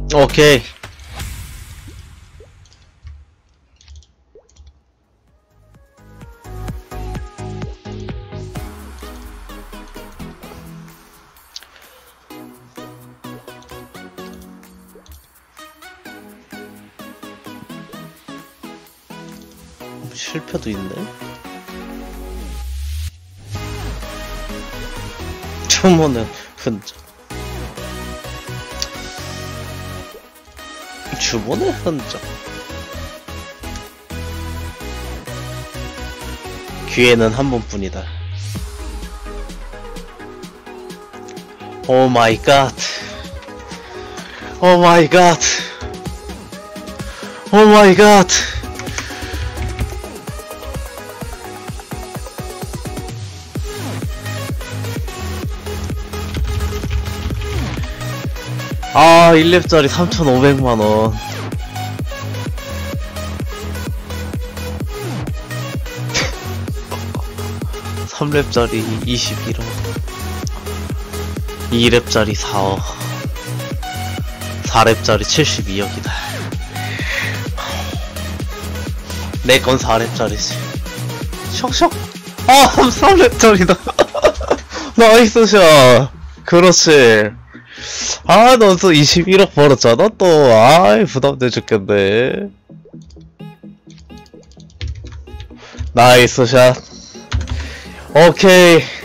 오케이. 실패도 있네. 주문의 흔적. 주문의 흔적. 기회는 한 번뿐이다. 오 마이 갓. 오 마이 갓. 오 마이 갓. 아, 1렙짜리 3,500만원. 삼 렙짜리 21억. 2렙짜리 4억. 4렙짜리 72억이다. 내건 4렙짜리지. 슉슉. 아, 3렙짜리다. 나이스 샷. 그렇지. 아, 너 또 21억 벌었잖아, 또. 아이, 부담돼 죽겠네. 나이스 샷. 오케이.